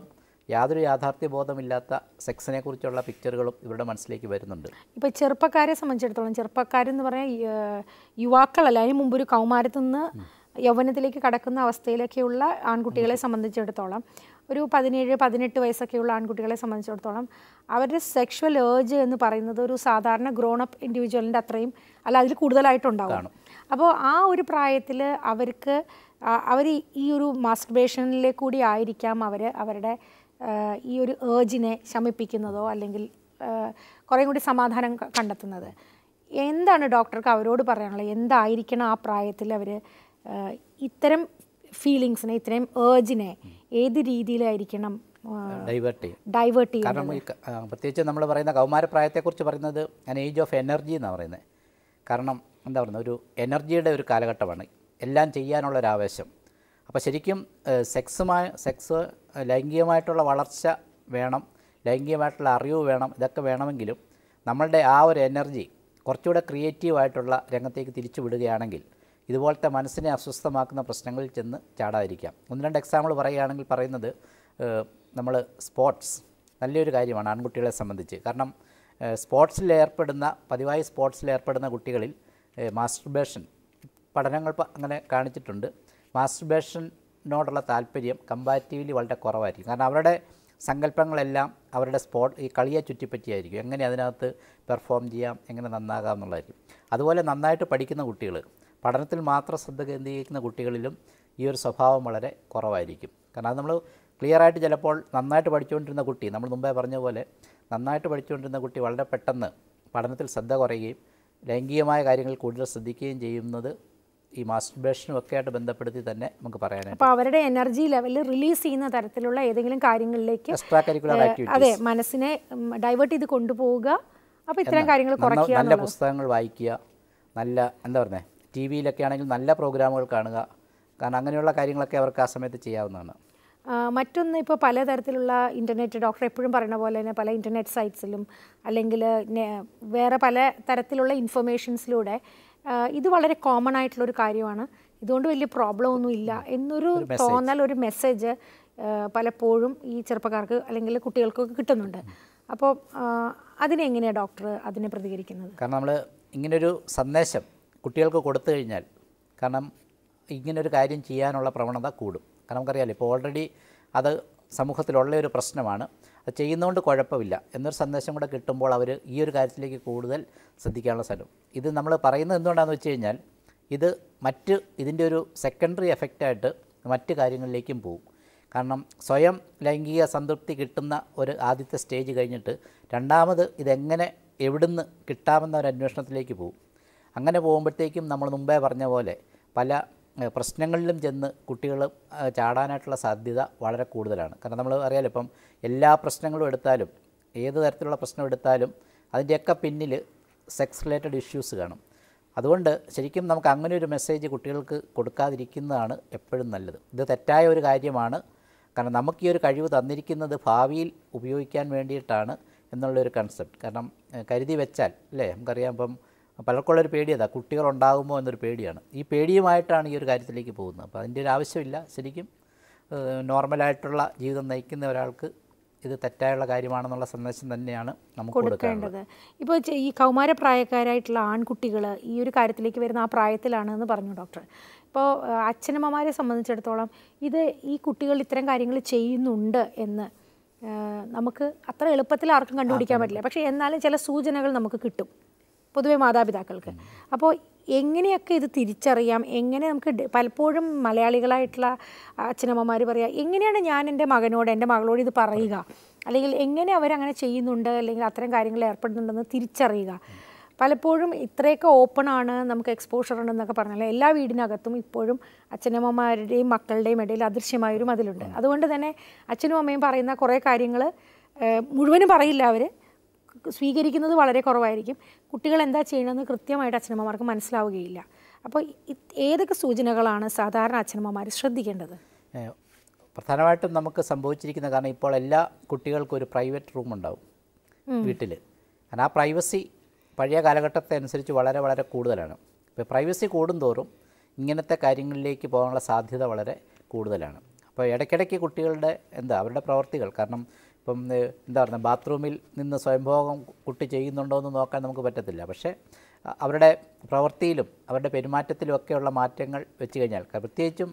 യാതൊരു യാഥാർത്ഥ്യബോധമില്ലാത്ത സെക്സിനെ കുറിച്ചുള്ള പിക്ചറുകളും ഇവരുടെ മനസ്സിലേക്ക് വരുന്നുണ്ട്. ഇപ്പോൾ ചെറുപ്പക്കാരെ സംബന്ധിച്ചിടത്തോളം, ചെറുപ്പക്കാരെന്ന് പറഞ്ഞാൽ യുവാക്കളല്ല, അതിന് മുമ്പ് ഒരു കൗമാരത്തു നിന്ന് യൗവനത്തിലേക്ക് കടക്കുന്ന അവസ്ഥയിലൊക്കെയുള്ള ആൺകുട്ടികളെ സംബന്ധിച്ചിടത്തോളം, ഒരു പതിനേഴ് പതിനെട്ട് വയസ്സൊക്കെയുള്ള ആൺകുട്ടികളെ സംബന്ധിച്ചിടത്തോളം അവരുടെ സെക്ഷുവൽ ഏർജ് എന്ന് പറയുന്നത് ഒരു സാധാരണ ഗ്രോൺ അപ്പ് ഇൻഡിവിജ്വലിൻ്റെ അത്രയും അല്ല, അതിൽ കൂടുതലായിട്ടുണ്ടാവും. അപ്പോൾ ആ ഒരു പ്രായത്തിൽ അവർക്ക് അവർ ഈ ഒരു മാസ്റ്റർബേഷനിലേക്ക് കൂടി ആയിരിക്കാം അവർ അവരുടെ ഈ ഒരു ഏർജിനെ ശമിപ്പിക്കുന്നതോ അല്ലെങ്കിൽ കുറേ കൂടി സമാധാനം കണ്ടെത്തുന്നത്. എന്താണ് ഡോക്ടർക്ക് അവരോട് പറയാനുള്ളത്? എന്തായിരിക്കണം ആ പ്രായത്തിൽ അവർ ഇത്തരം ഫീലിങ്സിനെ, ഇത്രയും ഏർജിനെ ഏത് രീതിയിലായിരിക്കണം ഡൈവേർട്ട് ചെയ്യും ഡൈവേർട്ട് ചെയ്യും? കാരണം ഈ പ്രത്യേകിച്ച് നമ്മൾ പറയുന്ന കൗമാരപ്രായത്തെക്കുറിച്ച് പറയുന്നത് ഞാൻ ഏജ് ഓഫ് എനർജി എന്നാണ് പറയുന്നത്. കാരണം എന്താ പറയുന്നത്, ഒരു എനർജിയുടെ ഒരു കാലഘട്ടമാണ്, എല്ലാം ചെയ്യാനുള്ളൊരാവേശം. അപ്പോൾ ശരിക്കും സെക്സുമായി സെക്സ് ലൈംഗികമായിട്ടുള്ള വളർച്ച വേണം, ലൈംഗികമായിട്ടുള്ള അറിവ് വേണം, ഇതൊക്കെ വേണമെങ്കിലും നമ്മളുടെ ആ ഒരു എനർജി കുറച്ചുകൂടെ ക്രിയേറ്റീവായിട്ടുള്ള രംഗത്തേക്ക് തിരിച്ചു വിടുകയാണെങ്കിൽ ഇതുപോലത്തെ മനസ്സിനെ അസ്വസ്ഥമാക്കുന്ന പ്രശ്നങ്ങളിൽ ചെന്ന് ചാടാതിരിക്കാം. ഒന്ന് രണ്ട് എക്സാമ്പിൾ പറയുകയാണെങ്കിൽ പറയുന്നത്, നമ്മൾ സ്പോർട്സ് നല്ലൊരു കാര്യമാണ് ആൺകുട്ടികളെ സംബന്ധിച്ച്. കാരണം സ്പോർട്സിൽ ഏർപ്പെടുന്ന പതിവായി സ്പോർട്സിൽ ഏർപ്പെടുന്ന കുട്ടികളിൽ മാസ്റ്റർബേഷൻ പഠനങ്ങൾ അങ്ങനെ കാണിച്ചിട്ടുണ്ട്. മാസ്റ്റർബേഷനോടുള്ള താല്പര്യം കമ്പാരിറ്റീവ്ലി വളരെ കുറവായിരിക്കും. കാരണം അവരുടെ സങ്കല്പങ്ങളെല്ലാം അവരുടെ സ്പോർട്ട് ഈ കളിയെ ചുറ്റിപ്പറ്റിയായിരിക്കും, എങ്ങനെ അതിനകത്ത് പെർഫോം ചെയ്യാം, എങ്ങനെ നന്നാകാം എന്നുള്ളതായിരിക്കും. അതുപോലെ നന്നായിട്ട് പഠിക്കുന്ന കുട്ടികൾ, പഠനത്തിൽ മാത്രം ശ്രദ്ധ കേന്ദ്രീകരിക്കുന്ന കുട്ടികളിലും ഈ ഒരു സ്വഭാവം വളരെ കുറവായിരിക്കും. കാരണം അത് നമ്മൾ ക്ലിയറായിട്ട് ചിലപ്പോൾ നന്നായിട്ട് പഠിച്ചുകൊണ്ടിരുന്ന കുട്ടി, നമ്മൾ മുമ്പേ പറഞ്ഞ പോലെ നന്നായിട്ട് പഠിച്ചുകൊണ്ടിരുന്ന കുട്ടി വളരെ പെട്ടെന്ന് പഠനത്തിൽ ശ്രദ്ധ കുറയുകയും ലൈംഗികമായ കാര്യങ്ങൾ കൂടുതൽ ശ്രദ്ധിക്കുകയും ചെയ്യുന്നത് ഈ മാസ്റ്റർബേഷനും ഒക്കെ ആയിട്ട് ബന്ധപ്പെടുത്തി തന്നെ നമുക്ക് പറയാനായിട്ട്. അപ്പോൾ അവരുടെ എനർജി ലെവൽ റിലീസ് ചെയ്യുന്ന തരത്തിലുള്ള ഏതെങ്കിലും കാര്യങ്ങളിലേക്ക് എക്സ്ട്രാ കരിക്കുലർ ആക്ടിവിറ്റീസ്, അതെ, മനസ്സിനെ ഡൈവേർട്ട് ചെയ്ത് കൊണ്ടുപോവുക. അപ്പോൾ ഇത്തരം കാര്യങ്ങൾ കുറയ്ക്കുക, നല്ല പുസ്തകങ്ങൾ വായിക്കുക, നല്ല എന്താ പറയുന്നത് ടി വിയിലൊക്കെ ആണെങ്കിൽ നല്ല പ്രോഗ്രാമുകൾ കാണുക. കാരണം അങ്ങനെയുള്ള കാര്യങ്ങളൊക്കെ അവർക്ക് ആ സമയത്ത് ചെയ്യാവുന്നതാണ്. മറ്റൊന്ന്, ഇപ്പോൾ പലതരത്തിലുള്ള ഇൻ്റർനെറ്റ്, ഡോക്ടർ എപ്പോഴും പറയുന്ന പോലെ തന്നെ പല ഇൻ്റർനെറ്റ് സൈറ്റ്സിലും അല്ലെങ്കിൽ വേറെ പല തരത്തിലുള്ള ഇൻഫർമേഷൻസിലൂടെ ഇത് വളരെ കോമൺ ആയിട്ടുള്ളൊരു കാര്യമാണ്, ഇതുകൊണ്ട് വലിയ പ്രോബ്ലം ഒന്നും ഇല്ല എന്നൊരു തോന്നൽ, ഒരു മെസ്സേജ് പലപ്പോഴും ഈ ചെറുപ്പക്കാർക്ക് അല്ലെങ്കിൽ കുട്ടികൾക്കൊക്കെ കിട്ടുന്നുണ്ട്. അപ്പോൾ അതിനെങ്ങനെയാണ് ഡോക്ടർ അതിനെ പ്രതികരിക്കുന്നത്? കാരണം നമ്മൾ ഇങ്ങനൊരു സന്ദേശം കുട്ടികൾക്ക് കൊടുത്തു കഴിഞ്ഞാൽ, കാരണം ഇങ്ങനൊരു കാര്യം ചെയ്യാനുള്ള പ്രവണത കൂടും. കാരണം നമുക്കറിയാമല്ലോ, ഇപ്പോൾ ഓൾറെഡി അത് സമൂഹത്തിലുള്ള ഒരു പ്രശ്നമാണ്, അത് ചെയ്യുന്നതുകൊണ്ട് കുഴപ്പമില്ല എന്നൊരു സന്ദേശം കൂടെ കിട്ടുമ്പോൾ അവർ ഈ ഒരു കാര്യത്തിലേക്ക് കൂടുതൽ ശ്രദ്ധിക്കാനുള്ള സ്ഥലം. ഇത് നമ്മൾ പറയുന്നത് എന്തുകൊണ്ടാണെന്ന് വെച്ച് കഴിഞ്ഞാൽ, ഇത് മറ്റ് ഇതിൻ്റെ ഒരു സെക്കൻഡറി എഫക്റ്റായിട്ട് മറ്റ് കാര്യങ്ങളിലേക്കും പോകും. കാരണം സ്വയം ലൈംഗിക സംതൃപ്തി കിട്ടുന്ന ഒരു ആദ്യത്തെ സ്റ്റേജ് കഴിഞ്ഞിട്ട് രണ്ടാമത് ഇതെങ്ങനെ എവിടുന്ന് കിട്ടാമെന്ന ഒരു അന്വേഷണത്തിലേക്ക് പോകും. അങ്ങനെ പോകുമ്പോഴത്തേക്കും നമ്മൾ മുമ്പേ പറഞ്ഞ പോലെ പല പ്രശ്നങ്ങളിലും ചെന്ന് കുട്ടികൾ ചാടാനായിട്ടുള്ള സാധ്യത വളരെ കൂടുതലാണ്. കാരണം നമ്മൾ അറിയാലോ, ഇപ്പം എല്ലാ പ്രശ്നങ്ങളും എടുത്താലും, ഏത് തരത്തിലുള്ള പ്രശ്നം എടുത്താലും അതിൻ്റെയൊക്കെ പിന്നിൽ സെക്സ് റിലേറ്റഡ് ഇഷ്യൂസ് കാണും. അതുകൊണ്ട് ശരിക്കും നമുക്ക് അങ്ങനെ ഒരു മെസ്സേജ് കുട്ടികൾക്ക് കൊടുക്കാതിരിക്കുന്നതാണ് എപ്പോഴും നല്ലത്. ഇത് തെറ്റായ ഒരു കാര്യമാണ്. കാരണം നമുക്ക് ഈ ഒരു കഴിവ് തന്നിരിക്കുന്നത് ഭാവിയിൽ ഉപയോഗിക്കാൻ വേണ്ടിയിട്ടാണ് എന്നുള്ളൊരു കൺസെപ്റ്റ്. കാരണം കരുതി വെച്ചാൽ അല്ലേ, നമുക്കറിയാം ഇപ്പം പലർക്കുള്ളൊരു പേടി അതാ, കുട്ടികളുണ്ടാകുമോ എന്നൊരു പേടിയാണ്. ഈ പേടിയുമായിട്ടാണ് ഈ ഒരു കാര്യത്തിലേക്ക് പോകുന്നത്. അപ്പോൾ അതിൻ്റെ ഒരു ആവശ്യമില്ല. ശരിക്കും നോർമലായിട്ടുള്ള ജീവിതം നയിക്കുന്ന ഒരാൾക്ക് ഇത് തെറ്റായുള്ള കാര്യമാണെന്നുള്ള സന്ദേശം തന്നെയാണ് നമുക്ക് കൊടുക്കേണ്ടത്. ഇപ്പോൾ ഈ കൗമാരപ്രായക്കാരായിട്ടുള്ള ആൺകുട്ടികൾ ഈ ഒരു കാര്യത്തിലേക്ക് വരുന്ന ആ പ്രായത്തിലാണെന്ന് പറഞ്ഞു ഡോക്ടർ. ഇപ്പോൾ അച്ഛനമ്മമാരെ സംബന്ധിച്ചിടത്തോളം ഇത് ഈ കുട്ടികൾ ഇത്തരം കാര്യങ്ങൾ ചെയ്യുന്നുണ്ട് എന്ന് നമുക്ക് അത്ര എളുപ്പത്തിൽ ആർക്കും കണ്ടുപിടിക്കാൻ പറ്റില്ല. പക്ഷേ എന്നാലും ചില സൂചനകൾ നമുക്ക് കിട്ടും പൊതുവെ മാതാപിതാക്കൾക്ക്. അപ്പോൾ എങ്ങനെയൊക്കെ ഇത് തിരിച്ചറിയാം? എങ്ങനെ നമുക്ക് പലപ്പോഴും മലയാളികളായിട്ടുള്ള അച്ഛനമ്മമാർ പറയുക, എങ്ങനെയാണ് ഞാൻ എൻ്റെ മകനോട് എൻ്റെ മകളോട് ഇത് പറയുക, അല്ലെങ്കിൽ എങ്ങനെ അവരങ്ങനെ ചെയ്യുന്നുണ്ട് അല്ലെങ്കിൽ അത്തരം കാര്യങ്ങളിൽ ഏർപ്പെടുന്നുണ്ടെന്ന് തിരിച്ചറിയുക? പലപ്പോഴും ഇത്രയൊക്കെ ഓപ്പണാണ്, നമുക്ക് എക്സ്പോഷർ ഉണ്ടെന്നൊക്കെ പറഞ്ഞാൽ എല്ലാ വീടിനകത്തും ഇപ്പോഴും അച്ഛനമ്മമാരുടെയും മക്കളുടെയും ഇടയിൽ അദൃശ്യമായൊരു മതിലുണ്ട്. അതുകൊണ്ട് തന്നെ അച്ഛനും അമ്മയും പറയുന്ന കുറേ കാര്യങ്ങൾ മുഴുവനും പറയില്ല, അവർ സ്വീകരിക്കുന്നത് വളരെ കുറവായിരിക്കും. കുട്ടികൾ എന്താ ചെയ്യണമെന്ന് കൃത്യമായിട്ട് അച്ഛനമ്മമാർക്ക് മനസ്സിലാവുകയില്ല. അപ്പോൾ ഏതൊക്കെ സൂചനകളാണ് സാധാരണ അച്ഛനമ്മമാർ ശ്രദ്ധിക്കേണ്ടത്? പ്രധാനമായിട്ടും നമുക്ക് സംഭവിച്ചിരിക്കുന്ന, കാരണം ഇപ്പോൾ എല്ലാ കുട്ടികൾക്കും ഒരു പ്രൈവറ്റ് റൂം ഉണ്ടാവും വീട്ടിൽ. കാരണം ആ പ്രൈവസി പഴയ കാലഘട്ടത്തെ അനുസരിച്ച് വളരെ വളരെ കൂടുതലാണ്. ഇപ്പോൾ പ്രൈവസി കൂടുന്തോറും ഇങ്ങനത്തെ കാര്യങ്ങളിലേക്ക് പോകാനുള്ള സാധ്യത വളരെ കൂടുതലാണ്. അപ്പോൾ ഇടയ്ക്കിടയ്ക്ക് കുട്ടികളുടെ എന്താ അവരുടെ പ്രവർത്തികൾ, കാരണം ഇപ്പം എന്താ പറയുക, ബാത്റൂമിൽ നിന്ന് സ്വയംഭോഗം കുട്ടി ചെയ്യുന്നുണ്ടോ എന്ന് നോക്കാൻ നമുക്ക് പറ്റത്തില്ല. പക്ഷേ അവരുടെ പ്രവൃത്തിയിലും അവരുടെ പെരുമാറ്റത്തിലും ഒക്കെയുള്ള മാറ്റങ്ങൾ വെച്ച് കഴിഞ്ഞാൽ, പ്രത്യേകിച്ചും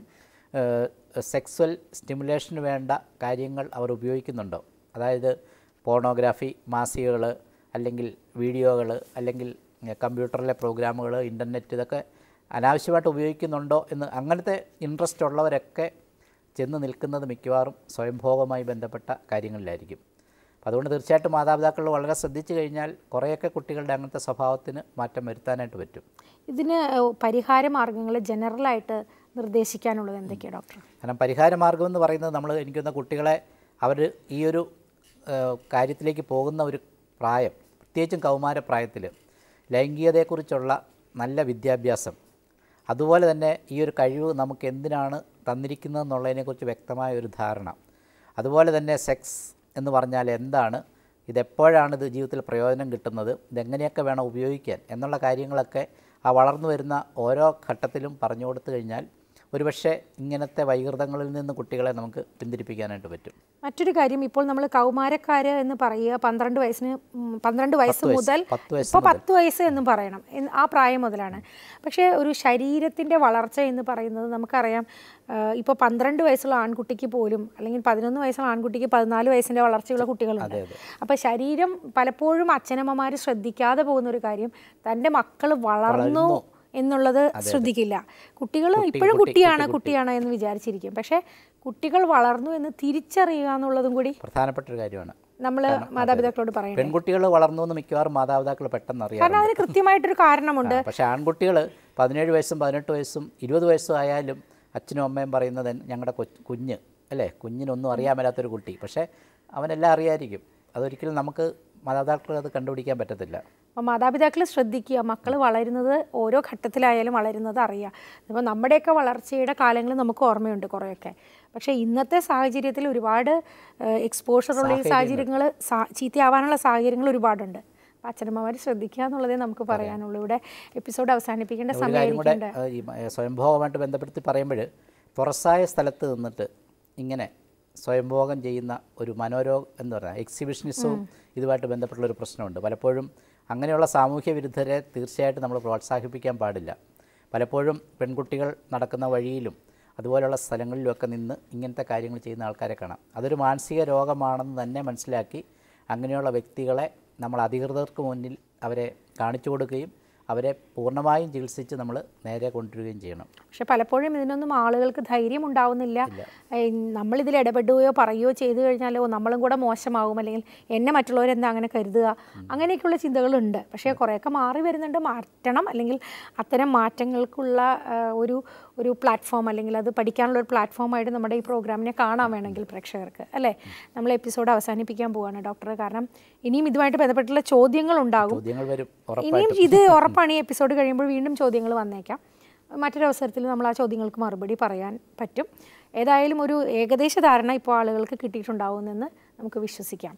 സെക്സ്വൽ സ്റ്റിമുലേഷന് വേണ്ട കാര്യങ്ങൾ അവർ ഉപയോഗിക്കുന്നുണ്ടോ, അതായത് പോർണോഗ്രാഫി, മാസികകൾ, അല്ലെങ്കിൽ വീഡിയോകൾ, അല്ലെങ്കിൽ കമ്പ്യൂട്ടറിലെ പ്രോഗ്രാമുകൾ, ഇൻ്റർനെറ്റ്, ഇതൊക്കെ അനാവശ്യമായിട്ട് ഉപയോഗിക്കുന്നുണ്ടോ എന്ന്, അങ്ങനത്തെ ഇൻട്രസ്റ്റ് ഉള്ളവരൊക്കെ ചെന്ന് നിൽക്കുന്നത് മിക്കവാറും സ്വയംഭോഗവുമായി ബന്ധപ്പെട്ട കാര്യങ്ങളിലായിരിക്കും. അപ്പോൾ അതുകൊണ്ട് തീർച്ചയായിട്ടും മാതാപിതാക്കൾ വളരെ ശ്രദ്ധിച്ചു കഴിഞ്ഞാൽ കുറേയൊക്കെ കുട്ടികളുടെ അങ്ങനത്തെ സ്വഭാവത്തിന് മാറ്റം വരുത്താനായിട്ട് പറ്റും. ഇതിന് പരിഹാര മാർഗ്ഗങ്ങൾ ജനറലായിട്ട് നിർദ്ദേശിക്കാനുള്ളത് എന്തൊക്കെയാണ് ഡോക്ടർ? കാരണം പരിഹാര മാർഗ്ഗം എന്ന് പറയുന്നത്, നമ്മൾ എനിക്കൊന്ന കുട്ടികളെ അവർ ഈ ഒരു കാര്യത്തിലേക്ക് പോകുന്ന ഒരു പ്രായം, പ്രത്യേകിച്ചും കൗമാരപ്രായത്തിൽ ലൈംഗികതയെക്കുറിച്ചുള്ള നല്ല വിദ്യാഭ്യാസം, അതുപോലെ തന്നെ ഈ ഒരു കഴിവ് നമുക്ക് എന്തിനാണ് തന്നിരിക്കുന്നതെന്നുള്ളതിനെക്കുറിച്ച് വ്യക്തമായ ഒരു ധാരണ, അതുപോലെ തന്നെ സെക്സ് എന്ന് പറഞ്ഞാൽ എന്താണ്, ഇതെപ്പോഴാണ് ഇത് ജീവിതത്തിൽ പ്രയോജനം കിട്ടുന്നത്, ഇതെങ്ങനെയൊക്കെ വേണം ഉപയോഗിക്കാൻ എന്നുള്ള കാര്യങ്ങളൊക്കെ ആ വളർന്നു വരുന്ന ഓരോ ഘട്ടത്തിലും പറഞ്ഞു കൊടുത്തു കഴിഞ്ഞാൽ ഒരുപക്ഷെ ഇങ്ങനത്തെ വൈകൃതങ്ങളിൽ നിന്ന് കുട്ടികളെ നമുക്ക് പിന്തിരിപ്പിക്കാനായിട്ട് പറ്റും. മറ്റൊരു കാര്യം, ഇപ്പോൾ നമ്മൾ കൗമാരക്കാർ എന്ന് പറയുക പന്ത്രണ്ട് വയസ്സിന് പന്ത്രണ്ട് വയസ്സ് മുതൽ ഇപ്പോൾ പത്ത് വയസ്സ് എന്നും പറയണം, ആ പ്രായം മുതലാണ്. പക്ഷേ ഒരു ശരീരത്തിൻ്റെ വളർച്ച എന്ന് പറയുന്നത് നമുക്കറിയാം, ഇപ്പോൾ പന്ത്രണ്ട് വയസ്സുള്ള ആൺകുട്ടിക്ക് പോലും, അല്ലെങ്കിൽ പതിനൊന്ന് വയസ്സുള്ള ആൺകുട്ടിക്ക് പതിനാല് വയസ്സിൻ്റെ വളർച്ചയുള്ള കുട്ടികളുണ്ട്. അപ്പോൾ ശരീരം പലപ്പോഴും അച്ഛനമ്മമാർ ശ്രദ്ധിക്കാതെ പോകുന്ന ഒരു കാര്യം, തൻ്റെ മക്കൾ വളർന്നു എന്നുള്ളത് ശ്രദ്ധിക്കില്ല. കുട്ടികൾ ഇപ്പോഴും കുട്ടിയാണ് കുട്ടിയാണ് എന്ന് വിചാരിച്ചിരിക്കും. പക്ഷേ കുട്ടികൾ വളർന്നു എന്ന് തിരിച്ചറിയുക എന്നുള്ളതും കൂടി പ്രധാനപ്പെട്ട ഒരു കാര്യമാണ് നമ്മൾ മാതാപിതാക്കളോട് പറയുന്നത്. പെൺകുട്ടികൾ വളർന്നു എന്ന് മിക്കവാറും മാതാപിതാക്കൾ പെട്ടെന്ന് അറിയാം, കാരണം അതിന് കൃത്യമായിട്ടൊരു കാരണമുണ്ട്. പക്ഷേ ആൺകുട്ടികൾ പതിനേഴ് വയസ്സും പതിനെട്ട് വയസ്സും ഇരുപത് വയസ്സും ആയാലും അച്ഛനും അമ്മയും പറയുന്നത് ഞങ്ങളുടെ കുഞ്ഞ് അല്ലേ, കുഞ്ഞിനൊന്നും അറിയാൻ മേലാത്തൊരു കുട്ടി, പക്ഷേ അവനെല്ലാം അറിയായിരിക്കും. അതൊരിക്കലും നമുക്ക് മാതാപിതാക്കൾ അത് കണ്ടുപിടിക്കാൻ പറ്റത്തില്ല. അപ്പോൾ മാതാപിതാക്കൾ ശ്രദ്ധിക്കുക, മക്കൾ വളരുന്നത് ഓരോ ഘട്ടത്തിലായാലും വളരുന്നത് അറിയുക. ഇപ്പോൾ നമ്മുടെയൊക്കെ വളർച്ചയുടെ കാലങ്ങൾ നമുക്ക് ഓർമ്മയുണ്ട് കുറേയൊക്കെ. പക്ഷേ ഇന്നത്തെ സാഹചര്യത്തിൽ ഒരുപാട് എക്സ്പോഷറുള്ള ഈ സാഹചര്യങ്ങൾ, ചീത്തയാവാനുള്ള സാഹചര്യങ്ങൾ ഒരുപാടുണ്ട്. അപ്പോൾ അച്ഛനമ്മമാർ ശ്രദ്ധിക്കുക എന്നുള്ളതേ നമുക്ക് പറയാനുള്ളൂ. ഇവിടെ എപ്പിസോഡ് അവസാനിപ്പിക്കേണ്ട സമയമായിരിക്കേണ്ട. ഈ സ്വയംഭോഗമായിട്ട് ബന്ധപ്പെടുത്തി പറയുമ്പോൾ, തുറസായ സ്ഥലത്ത് നിന്നിട്ട് ഇങ്ങനെ സ്വയംഭോഗം ചെയ്യുന്ന ഒരു മനോരോഗം എന്ന് പറഞ്ഞാൽ എക്സിബിഷനിസവും ഇതുമായിട്ട് ബന്ധപ്പെട്ടുള്ള ഒരു പ്രശ്നമുണ്ട്. പലപ്പോഴും അങ്ങനെയുള്ള സാമൂഹ്യ വിരുദ്ധരെ തീർച്ചയായിട്ടും നമ്മൾ പ്രോത്സാഹിപ്പിക്കാൻ പാടില്ല. പലപ്പോഴും പെൺകുട്ടികൾ നടക്കുന്ന വഴിയിലും അതുപോലെയുള്ള സ്ഥലങ്ങളിലുമൊക്കെ നിന്ന് ഇങ്ങനത്തെ കാര്യങ്ങൾ ചെയ്യുന്ന ആൾക്കാരെ കാണാം. അതൊരു മാനസിക രോഗമാണെന്ന് തന്നെ മനസ്സിലാക്കി അങ്ങനെയുള്ള വ്യക്തികളെ നമ്മൾ അധികൃതർക്ക് മുന്നിൽ അവരെ കാണിച്ചു കൊടുക്കുകയും അവരെ പൂർണ്ണമായും ചികിത്സിച്ച് നമ്മൾ നേരെ കൊണ്ടുവരികയും ചെയ്യണം. പക്ഷെ പലപ്പോഴും ഇതിനൊന്നും ആളുകൾക്ക് ധൈര്യം ഉണ്ടാവുന്നില്ല. നമ്മളിതിൽ ഇടപെടുകയോ പറയുകയോ ചെയ്തു കഴിഞ്ഞാലോ നമ്മളും കൂടെ മോശമാകും, അല്ലെങ്കിൽ എന്നെ മറ്റുള്ളവരെന്താ അങ്ങനെ കരുതുക, അങ്ങനെയൊക്കെയുള്ള ചിന്തകളുണ്ട്. പക്ഷേ കുറേയൊക്കെ മാറി വരുന്നുണ്ട്. മാറ്റണം, അല്ലെങ്കിൽ അത്തരം മാറ്റങ്ങൾക്കുള്ള ഒരു ഒരു പ്ലാറ്റ്ഫോം, അല്ലെങ്കിൽ അത് പഠിക്കാനുള്ള ഒരു പ്ലാറ്റ്ഫോമായിട്ട് നമ്മുടെ ഈ പ്രോഗ്രാമിനെ കാണാൻ വേണമെങ്കിൽ പ്രേക്ഷകർക്ക് അല്ലേ. നമ്മൾ എപ്പിസോഡ് അവസാനിപ്പിക്കാൻ പോവാണ് ഡോക്ടർ, കാരണം ഇനിയും ഇതുമായിട്ട് ബന്ധപ്പെട്ടുള്ള ചോദ്യങ്ങൾ ഉണ്ടാകും. ഇനിയും ഇത് ഉറപ്പാണ്, ഈ എപ്പിസോഡ് കഴിയുമ്പോൾ വീണ്ടും ചോദ്യങ്ങൾ വന്നേക്കാം. മറ്റൊരവസരത്തിൽ നമ്മൾ ആ ചോദ്യങ്ങൾക്ക് മറുപടി പറയാൻ പറ്റും. ഏതായാലും ഒരു ഏകദേശ ധാരണ ഇപ്പോൾ ആളുകൾക്ക് കിട്ടിയിട്ടുണ്ടാവുമെന്ന് നമുക്ക് വിശ്വസിക്കാം.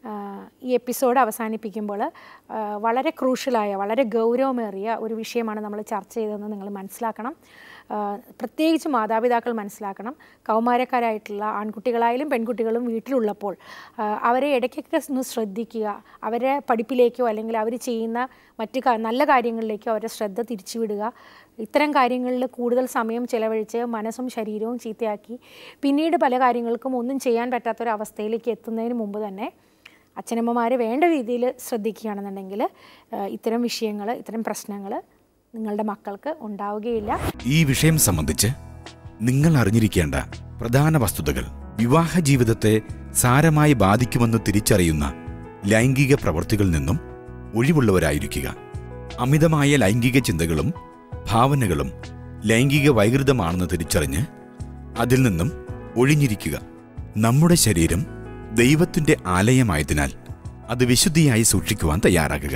ഈ എപ്പിസോഡ് അവസാനിപ്പിക്കുമ്പോൾ വളരെ ക്രൂഷ്യലായ, വളരെ ഗൗരവമേറിയ ഒരു വിഷയമാണ് നമ്മൾ ചർച്ച ചെയ്തതെന്ന് നിങ്ങൾ മനസ്സിലാക്കണം. പ്രത്യേകിച്ച് മാതാപിതാക്കൾ മനസ്സിലാക്കണം. കൗമാരക്കാരായിട്ടുള്ള ആൺകുട്ടികളായാലും പെൺകുട്ടികളും വീട്ടിലുള്ളപ്പോൾ അവരെ ഇടയ്ക്കൊക്കെ ഒന്ന് ശ്രദ്ധിക്കുക. അവരെ പഠിപ്പിലേക്കോ അല്ലെങ്കിൽ അവർ ചെയ്യുന്ന മറ്റ് നല്ല കാര്യങ്ങളിലേക്കോ അവരെ ശ്രദ്ധ തിരിച്ചുവിടുക. ഇത്തരം കാര്യങ്ങളിൽ കൂടുതൽ സമയം ചിലവഴിച്ച് മനസ്സും ശരീരവും ചീത്തയാക്കി പിന്നീട് പല കാര്യങ്ങൾക്കും ഒന്നും ചെയ്യാൻ പറ്റാത്തൊരവസ്ഥയിലേക്ക് എത്തുന്നതിന് മുമ്പ് തന്നെ അച്ഛനമ്മമാർ വേണ്ട രീതിയിൽ ശ്രദ്ധിക്കുകയാണെന്നുണ്ടെങ്കിൽ ഇത്തരം വിഷയങ്ങൾ, ഇത്തരം പ്രശ്നങ്ങൾ നിങ്ങളുടെ മക്കൾക്ക് ഉണ്ടാവുകയില്ല. ഈ വിഷയം സംബന്ധിച്ച് നിങ്ങൾ അറിഞ്ഞിരിക്കേണ്ട പ്രധാന വസ്തുതകൾ: വിവാഹ ജീവിതത്തെ സാരമായി ബാധിക്കുമെന്ന് തിരിച്ചറിയുന്ന ലൈംഗിക പ്രവൃത്തികളിൽ നിന്നും ഒഴിവുള്ളവരായിരിക്കുക. അമിതമായ ലൈംഗിക ചിന്തകളും ഭാവനകളും ലൈംഗിക വൈകൃതമാണെന്ന് തിരിച്ചറിഞ്ഞ് അതിൽ നിന്നും ഒഴിഞ്ഞിരിക്കുക. നമ്മുടെ ശരീരം ദൈവത്തിന്റെ ആലയമായതിനാൽ അത് വിശുദ്ധിയായി സൂക്ഷിക്കുവാൻ തയ്യാറാകുക.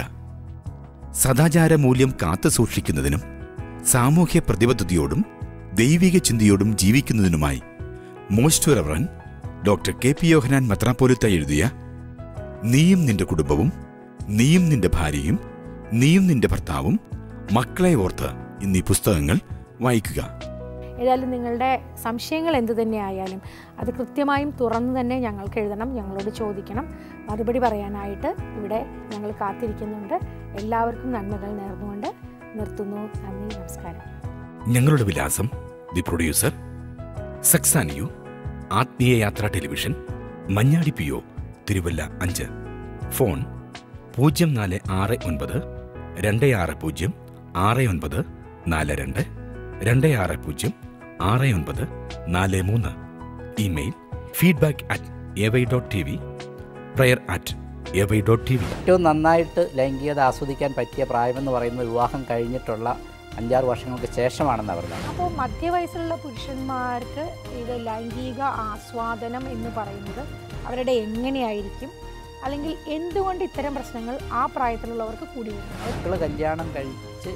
സദാചാര മൂല്യം കാത്തു സൂക്ഷിക്കുന്നതിനും സാമൂഹ്യ പ്രതിബദ്ധതയോടും ദൈവിക ചിന്തയോടും ജീവിക്കുന്നതിനുമായി most reverend doctor K P Yohannan മെത്രാപ്പോലിത്ത എഴുതിയ നീയും നിന്റെ കുടുംബവും, നീയും നിന്റെ ഭാര്യയും, നീയും നിന്റെ ഭർത്താവും, മക്കളെ ഓർത്ത് എന്നീ പുസ്തകങ്ങൾ വായിക്കുക. ഏതായാലും നിങ്ങളുടെ സംശയങ്ങൾ എന്ത് തന്നെ ആയാലും അത് കൃത്യമായും തുറന്നു തന്നെ ഞങ്ങൾക്ക് എഴുതണം, ഞങ്ങളോട് ചോദിക്കണം. മറുപടി പറയാനായിട്ട് ഇവിടെ ഞങ്ങൾ കാത്തിരിക്കുന്നുണ്ട്. എല്ലാവർക്കും നന്മകൾ നേർന്നുകൊണ്ട് നിർത്തുന്നു. നന്ദി, നമസ്കാരം. ഞങ്ങളുടെ വിലാസം: ദി പ്രൊഡ്യൂസർ, സക്സാനിയു, ആത്മീയയാത്ര television, Manjadi P O, Thiruvalla അഞ്ച്. ഫോൺ പൂജ്യം നാല് ആറ് ഒൻപത് രണ്ട് ആറ് പൂജ്യം ആറ് ഒൻപത് നാല് രണ്ട്, രണ്ട് ആറ് പൂജ്യം ആറ് ഒൻപത് നാല് മൂന്ന്. Email feedback at A Y dot T V, prayer at A Y dot T V. ഏറ്റവും നന്നായിട്ട് ലൈംഗികത ആസ്വദിക്കാൻ പറ്റിയ പ്രായമെന്ന് പറയുന്നത് വിവാഹം കഴിഞ്ഞിട്ടുള്ള അഞ്ചാറ് വർഷങ്ങൾക്ക് ശേഷമാണെന്ന് പറഞ്ഞത്. അപ്പോൾ മധ്യവയസ്സിലുള്ള പുരുഷന്മാർക്ക് ഇത് ലൈംഗിക ആസ്വാദനം എന്ന് പറയുന്നത് അവരുടെ എങ്ങനെയായിരിക്കും, അല്ലെങ്കിൽ എന്തുകൊണ്ട് ഇത്തരം പ്രശ്നങ്ങൾ ആ പ്രായത്തിലുള്ളവർക്ക് കൂടി വരുന്നു? മക്കൾ കല്യാണം കഴിച്ച്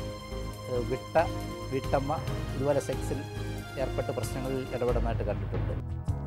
വിട്ട വീട്ടമ്മ ഇതുപോലെ സെക്സിൽ ഏർപ്പെട്ട് പ്രശ്നങ്ങളിൽ ഇടപെടുന്നതായിട്ട് കണ്ടിട്ടുണ്ട്.